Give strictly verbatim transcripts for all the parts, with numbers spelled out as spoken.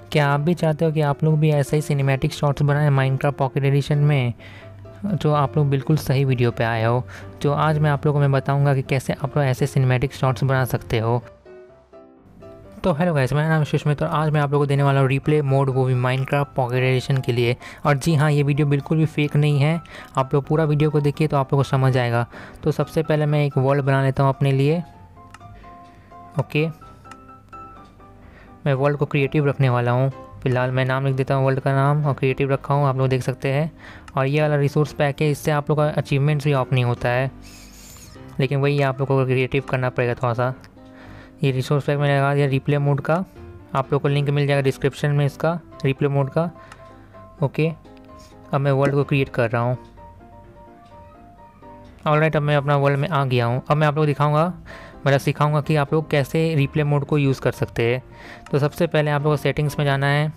क्या आप भी चाहते हो कि आप लोग भी ऐसे ही सिनेमैटिक शॉट्स बनाएं माइनक्राफ्ट पॉकेट एडिशन में? तो आप लोग बिल्कुल सही वीडियो पे आए हो। तो आज मैं आप लोगों को मैं बताऊंगा कि कैसे आप लोग ऐसे सिनेमैटिक शॉट्स बना सकते हो। तो हेलो गाइस, मेरा नाम सुष्मित और आज मैं आप लोगों को देने वाला हूँ रिप्ले मोड, वो भी माइनक्राफ्ट पॉकेट एडिशन के लिए। और जी हाँ, ये वीडियो बिल्कुल भी फेक नहीं है। आप लोग पूरा वीडियो को देखिए तो आप लोगों को समझ आएगा। तो सबसे पहले मैं एक वर्ल्ड बना लेता हूँ अपने लिए। ओके, मैं वर्ल्ड को क्रिएटिव रखने वाला हूँ। फिलहाल मैं नाम लिख देता हूँ वर्ल्ड का नाम और क्रिएटिव रखा हूँ, आप लोग देख सकते हैं। और ये वाला रिसोर्स पैक है, इससे आप लोग का अचीवमेंट्स भी ऑफ नहीं होता है, लेकिन वही आप लोग को क्रिएटिव करना पड़ेगा थोड़ा सा। ये रिसोर्स पैक मैंने लगा दिया रिप्ले मोड का, आप लोग को लिंक मिल जाएगा डिस्क्रिप्शन में इसका, रिप्ले मोड का। ओके, अब मैं वर्ल्ड को क्रिएट कर रहा हूँ। ऑलराइट, अब मैं अपना वर्ल्ड में आ गया हूँ। अब मैं आप लोग को दिखाऊंगा, मतलब सिखाऊंगा कि आप लोग कैसे रिप्ले मोड को यूज़ कर सकते हैं। तो सबसे पहले आप लोग को सेटिंग्स में जाना है।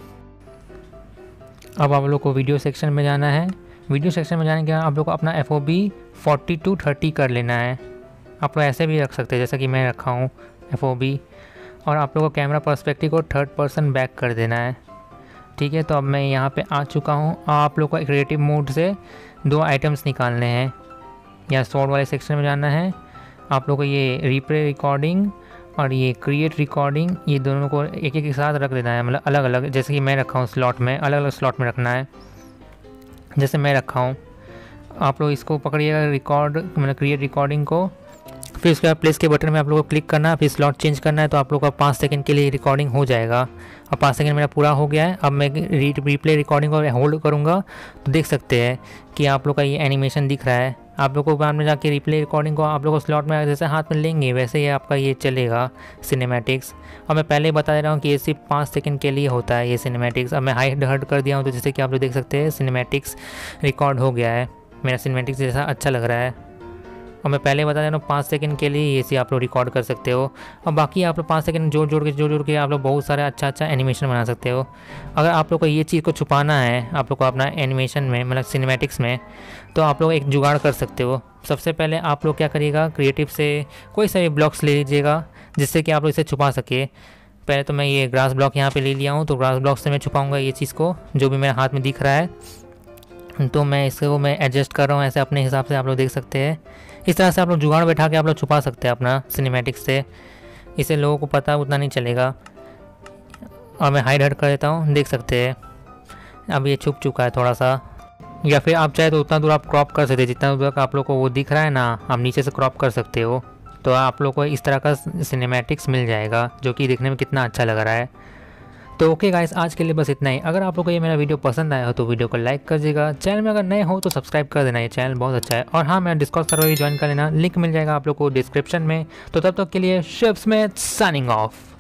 अब आप लोग को वीडियो सेक्शन में जाना है। वीडियो सेक्शन में जाने के बाद आप लोग को अपना F O V forty to thirty कर लेना है। आप लोग ऐसे भी रख सकते हैं जैसा कि मैं रखा हूँ एफ ओ बी। और आप लोग को कैमरा पर्सपेक्टिव को थर्ड पर्सन बैक कर देना है। ठीक है, तो अब मैं यहाँ पे आ चुका हूँ। आप लोग को क्रिएटिव मोड से दो आइटम्स निकालने हैं। या सॉर्ट वाले सेक्शन में जाना है। आप लोग को ये रिप्ले रिकॉर्डिंग और ये क्रिएट रिकॉर्डिंग, ये दोनों को एक एक के साथ रख देना है, मतलब अलग अलग, जैसे कि मैं रखा हूँ स्लॉट में, अलग अलग स्लॉट में रखना है जैसे मैं रखा हूँ। आप लोग इसको पकड़िएगा, रिकॉर्ड मतलब क्रिएट रिकॉर्डिंग को। फिर उसके बाद प्लेस के बटन में आप लोगों को क्लिक करना है, फिर स्लॉट चेंज करना है। तो आप लोग का पाँच सेकंड के लिए रिकॉर्डिंग हो जाएगा। अब पाँच सेकंड मेरा पूरा हो गया है। अब मैं री रिप्ले रिकॉर्डिंग को होल्ड करूँगा तो देख सकते हैं कि आप लोग का ये एनिमेशन दिख रहा है। आप लोग को बाद में जाके रिप्ले रिकॉर्डिंग को आप लोग को स्लॉट में जैसे हाथ में लेंगे वैसे ही आपका ये चलेगा सिनेमैटिक्स। और मैं पहले ही बता दे रहा हूँ कि ये सिर्फ पाँच सेकंड के लिए होता है ये सिनेमैटिक्स। अब मैं हाइड हट कर दिया हूँ तो जैसे कि आप लोग देख सकते हैं सिनेमैटिक्स रिकॉर्ड हो गया है। मेरा सिनेमैटिक्स जैसा अच्छा लग रहा है। और मैं पहले बता दे रहा हूँ पाँच सेकंड के लिए ये सी आप लोग रिकॉर्ड कर सकते हो। और बाकी आप लोग पाँच सेकंड जोड़ जोड़ के जोड़ जोड़ के आप लोग बहुत सारा अच्छा अच्छा एनिमेशन बना सकते हो। अगर आप लोग को ये चीज़ को छुपाना है आप लोग को अपना एनिमेशन में, मतलब सिनेमैटिक्स में, तो आप लोग एक जुगाड़ कर सकते हो। सबसे पहले आप लोग क्या करिएगा, क्रिएटिव से कोई सा भी ब्लॉक्स ले लीजिएगा जिससे कि आप लोग इसे छुपा सके। पहले तो मैं ये ग्रास ब्लॉक यहाँ पे ले लिया हूँ, तो ग्रास ब्लॉक से मैं छुपाऊँगा ये चीज़ को जो भी मेरे हाथ में दिख रहा है। तो मैं इसको मैं एडजस्ट कर रहा हूँ ऐसे अपने हिसाब से, आप लोग देख सकते हैं। इस तरह से आप लोग जुगाड़ बैठा के आप लोग छुपा सकते हैं अपना सिनेमैटिक्स से। इसे लोगों को पता उतना नहीं चलेगा। और मैं हाइड हट कर देता हूँ, देख सकते हैं अब ये छुप चुका है थोड़ा सा। या फिर आप चाहे तो उतना दूर आप क्रॉप कर सकते हैं, जितना दूर आप लोग को वो दिख रहा है ना, आप नीचे से क्रॉप कर सकते हो। तो आप लोग को इस तरह का सिनेमैटिक्स मिल जाएगा जो कि देखने में कितना अच्छा लग रहा है। तो ओके गाइस, आज के लिए बस इतना ही। अगर आप लोग को ये मेरा वीडियो पसंद आया हो तो वीडियो को लाइक कर दीजिएगा। चैनल में अगर नए हो तो सब्सक्राइब कर देना, ये चैनल बहुत अच्छा है। और हाँ, मेरा डिस्कॉर्ड सर्वर भी ज्वाइन कर लेना, लिंक मिल जाएगा आप लोग को डिस्क्रिप्शन में। तो तब तक के लिए शिप्स में साइनिंग ऑफ।